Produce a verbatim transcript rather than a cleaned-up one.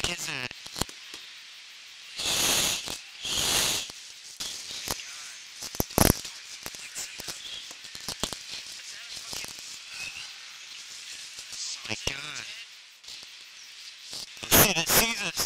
fuck is it? Oh my god. See, the, see the